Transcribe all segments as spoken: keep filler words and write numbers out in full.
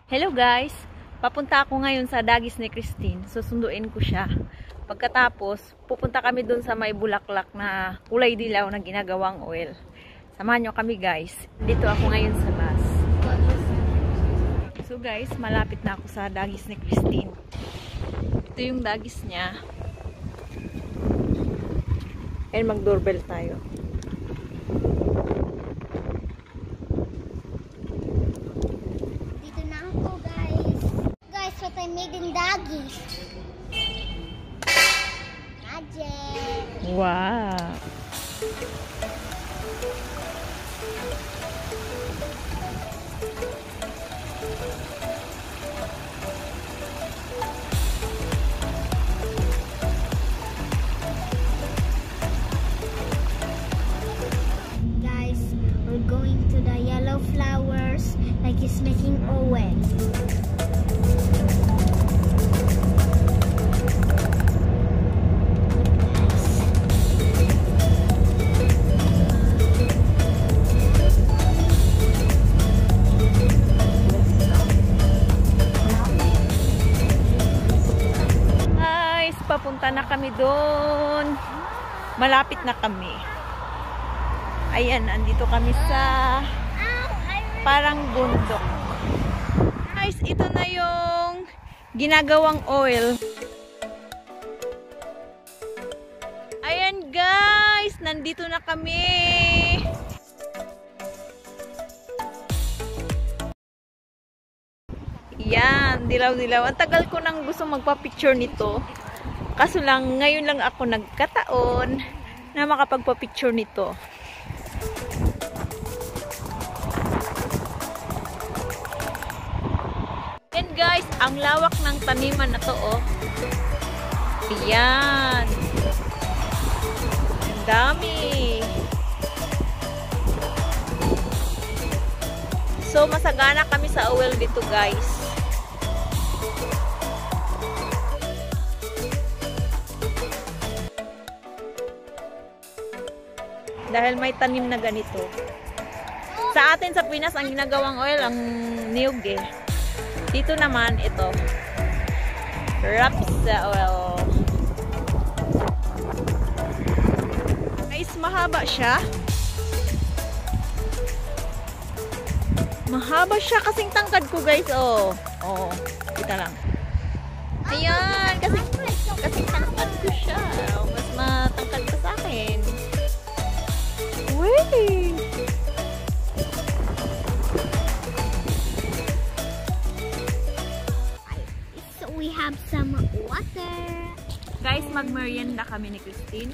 Hello guys! Papunta ako ngayon sa Dagis ni Christine. Susunduin ko siya. Pagkatapos, pupunta kami dun sa may bulaklak na kulay dilaw na ginagawang oil. Samahan nyo kami guys. Dito ako ngayon sa bus. So guys, malapit na ako sa Dagis ni Christine. Ito yung Dagis niya. And mag-doorbell tayo. I made in Dagis. Magic. Wow. Guys, we're going to the yellow flowers like it's making oil. Papunta na kami doon. Malapit na kami. Ayan, andito kami sa parang bundok. Guys, ito na yung ginagawang oil. Ayan guys, nandito na kami. Yan, dilaw-dilaw. Ang tagal ko nang gusto magpa-picture nito. Kaso lang, ngayon lang ako nagkataon na makapagpa-picture nito. Yan guys, ang lawak ng taniman na to, oh. Ayan. Ang dami. So, masagana kami sa oil dito guys. Dahil may tanim na ganito. Sa atin sa Pinas, ang ginagawang oil, ang niyog eh. Dito naman, ito. Rapsa oil. Guys, mahaba siya. Mahaba siya kasing tangkad ko guys. Oh, oh, kita lang. Ayan, kasing, kasing tangkad ko siya. Mas matangkad pa sa akin. Wait. So we have some water. Guys, mag-merienda kami ni Christine.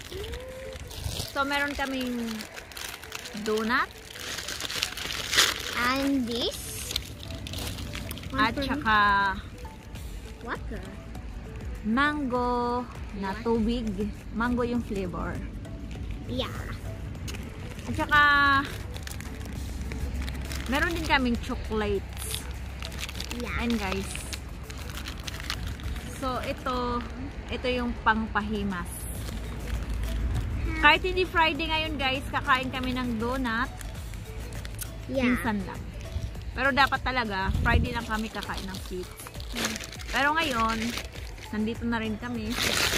So meron kaming donut. And this. At saka water. Mango na tubig. Mango yung flavor. Yeah. At saka, meron din kaming chocolates. Yeah. And guys, so ito, ito yung pangpahimas. Kahit hindi Friday ngayon guys, kakain kami ng donut. Yeah. Minsan lang. Pero dapat talaga, Friday lang kami kakain ng sweets. Pero ngayon, nandito na rin kami.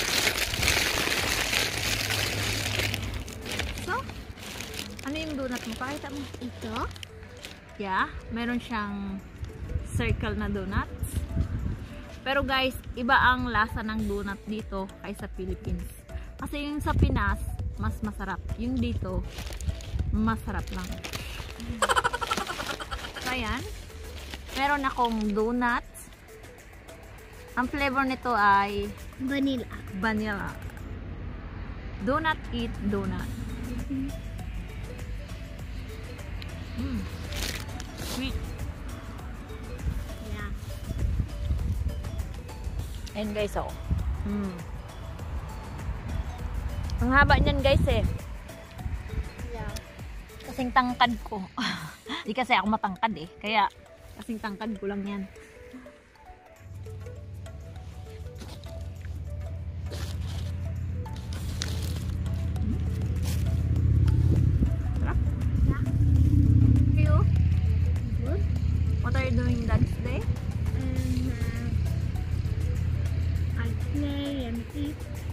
Ano yung donut mo? Pakita mo. Ito? Yeah. Meron siyang circle na donuts. Pero guys, iba ang lasa ng donut dito kaysa Philippines. Kasi yung sa Pinas, mas masarap. Yung dito, masarap lang. So, ayan. Meron akong donuts. Ang flavor nito ay Vanilla. Vanilla. Donut eat donut. Mm-hmm. Mm. Sweet. Yeah. And guys, oh. Mm. Ang haba niyan guys eh. Yeah. Kasing tangkad ko. Di kasi ako matangkad eh. Kaya kasing tangkad ko lang yan. Sarap. Yeah. What are you doing, Dags? eat.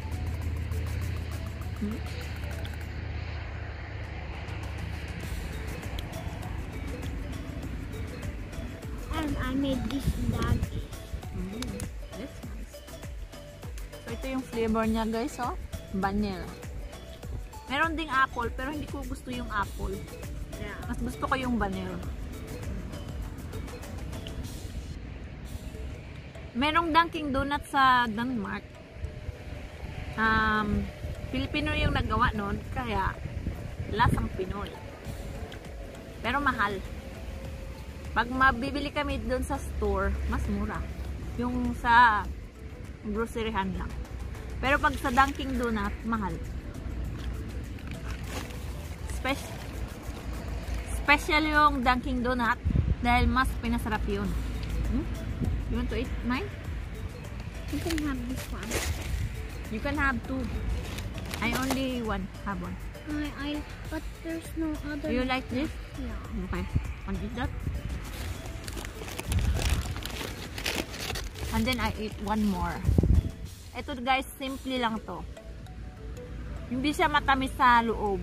Hmm? And I made this dog. Mm, that's nice. So, ito yung flavor niya, guys, oh. Vanilla. Meron ding apple, pero hindi ko gusto yung apple. Yeah. Mas gusto ko yung vanilla. Merong Dunkin' Donuts sa Denmark. Um, Pilipino yung naggawa nun, kaya lasang Pinoy. Pero mahal. Pag mabibili kami doon sa store, mas mura. Yung sa groceryhan lang. Pero pag sa Dunkin' Donut, mahal. Special, special yung Dunkin' Donut dahil mas pinasarap yun. Hmm? You want to eat mine? You can have this one. You can have two. I only one have one. I, I, but there's no other. Do you like this? Yeah. Okay. Want to eat that? And then I eat one more. Ito guys, simple lang to. Hindi siya matamis sa loob.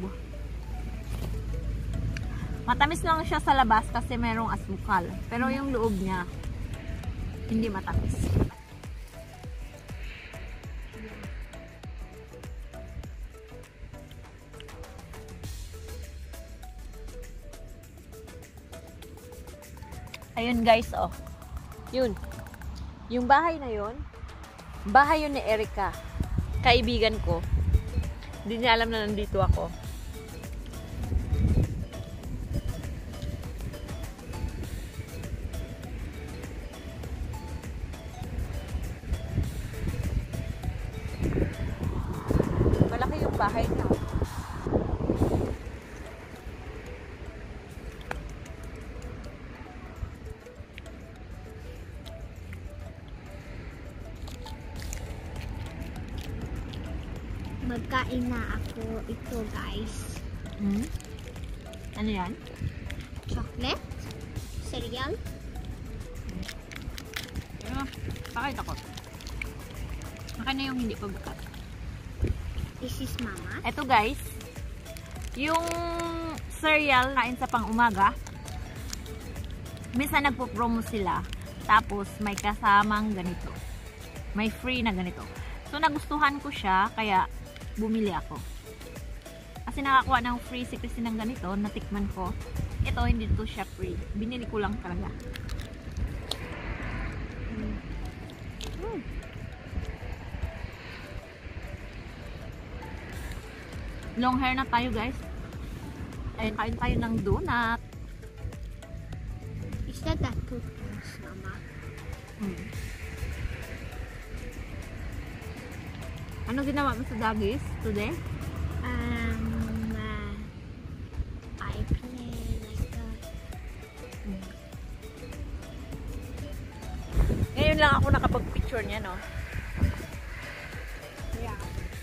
Matamis lang siya sa labas kasi merong asukal. Pero yung loob niya, hindi matamis. Ayun guys, oh. Yun. Yung bahay na yun, bahay yun ni Erica. Kaibigan ko. Hindi niya alam na nandito ako. Malaki yung bahay niya. Magkain na ako ito, guys. Hmm? Ano yan? Chocolate, cereal. Pero, pakita ko. Akin na yung hindi pa bukat. This is mama. Eto guys, yung cereal kain sa pang umaga, minsan nagpo-promo sila, tapos may kasamang ganito. May free na ganito. So nagustuhan ko siya, kaya bumili ako. Kasi nakakuha ng free si Christine ng ganito, natikman ko. Ito, hindi to siya free. Binili ko lang talaga. Mm. Mm. Long hair na tayo guys. Ayun, kain tayo ng donut. Is that that toothpaste, mama? Hmm. Ano ginawa mo sa doggies today? Um, uh, I play like that. Hmm. Ngayon lang ako nakapag-picture niya, no? Yeah.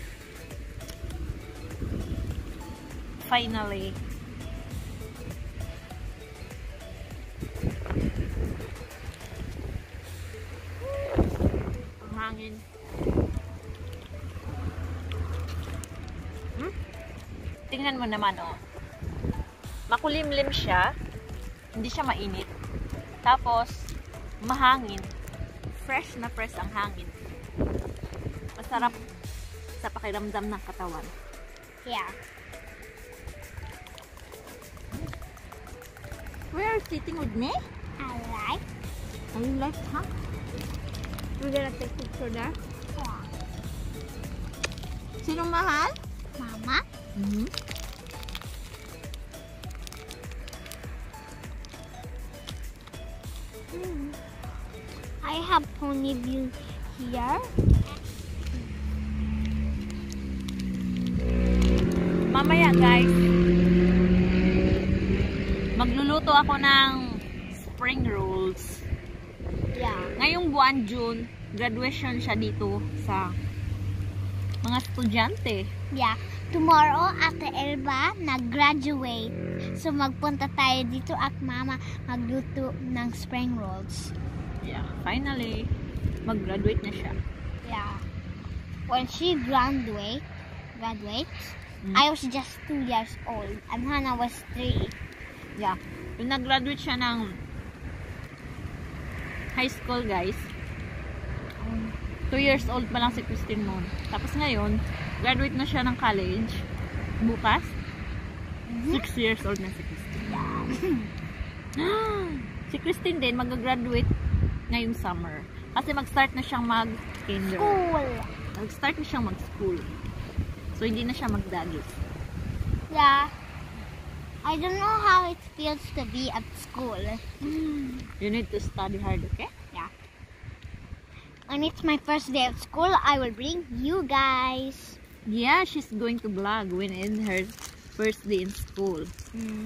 Finally. Ang hangin. Hmm? Tingnan mo naman, oh. Makulimlim siya. Hindi siya mainit. Tapos, mahangin. Fresh na fresh ang hangin. Masarap sa pakiramdam ng katawan. Yeah. Where are you sitting with me? I like. Are you like, huh? We're gonna take picture there. Yeah. Sinong mahal? Mama. Mm-hmm. Mm. I have pony view here. Mamaya guys, magluluto ako ng spring rolls. Yeah. Ngayong buwan June, graduation siya dito sa mga estudyante. Yeah. Tomorrow, Ate Elba nag-graduate. So, magpunta tayo dito at Mama magluto ng spring rolls. Yeah, finally, mag-graduate na siya. Yeah. when she graduate, graduates, Mm. I was just two years old and Hannah was three. Yeah. Yung nag-graduate siya ng high school, guys. Two years old pa lang si Christine noon. Tapos ngayon, graduate na siya ng college. Bukas, Mhm. six years old na si Christine. Si Christine din, mag-graduate ngayong summer. Kasi mag-start na siyang mag-kinder. School. Mag-start na siyang mag-school. So, hindi na siya mag-dagis. Yeah. I don't know how it feels to be at school. You need to study hard, okay? Yeah. When it's my first day of school, I will bring you guys. Yeah, she's going to vlog when in her first day in school. Mm.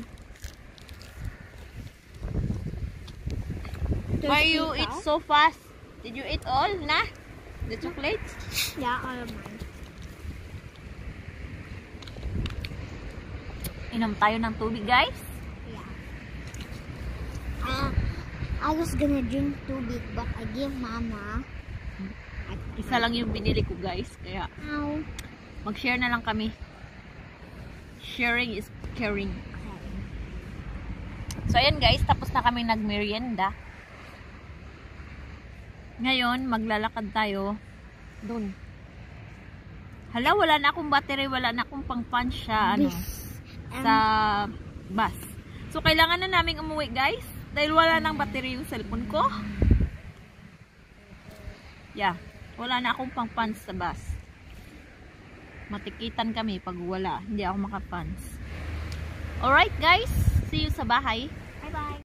Why you eat so fast? Did you eat all, na? The chocolates? Yeah, all of mine. Inom tayo ng tubig, guys. Yeah. Uh, I was gonna drink tubig, but I gave Mama. Isa lang yung binili ko, guys. Kaya, Ow. mag-share na lang kami. Sharing is caring. So, ayan guys. Tapos na kami nag-merienda. Ngayon, maglalakad tayo doon. Hala, wala na akong battery. Wala na akong pang-punch sa, ano, sa bus. So, kailangan na naming umuwi, guys. Dahil wala nang battery yung cellphone ko. Yeah. Wala na akong pang-punch sa bus. Matikitan kami pag wala. Hindi ako maka-punch. Alright, guys. See you sa bahay. Bye-bye.